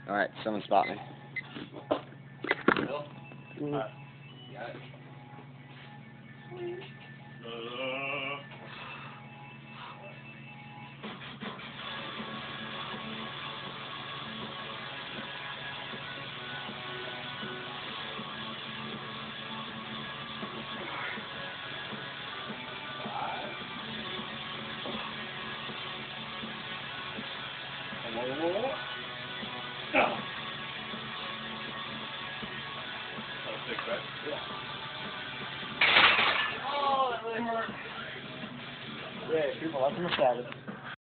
Alright, someone spot me. Mhm. Oh, that really hurt. Yeah, people, that's your status.